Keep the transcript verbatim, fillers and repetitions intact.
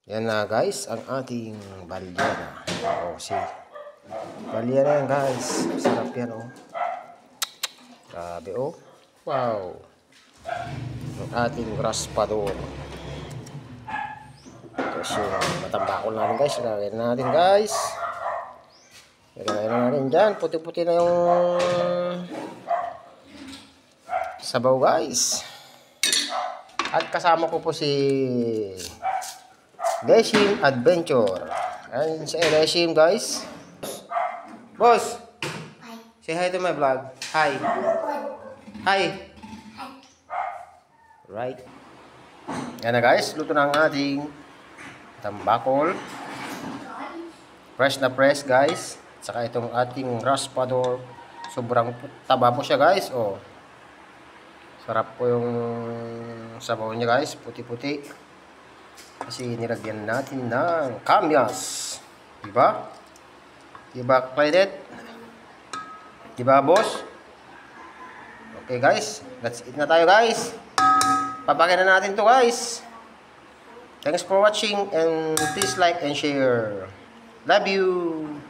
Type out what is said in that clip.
Yan na guys, ang ating balyena. O, si balyena yan guys. Sarap yan o. Grabe o. Wow. Ang ating raspador. Tapos yung matambakol natin guys. Lagyan natin guys. Lagyan natin dyan. Puti-puti na yung sabaw guys. At kasama ko po si Deshim Adventure. Ayan si Deshim guys. Boss! Hi. Say hi to my vlog. Hi. Hi. Right. Yan na guys. Luto na ang ating tambakol. Fresh na fresh guys. Saka itong ating raspador. Sobrang taba po siya guys. Oh. Sarap po yung sabaw niya guys. Puti-puti. Kasi nilagyan natin ng kamyas. Diba? Diba, Clydet? Diba, boss? Okay, guys. Let's eat na tayo, guys. Papakain na natin to guys. Thanks for watching and please like and share. Love you.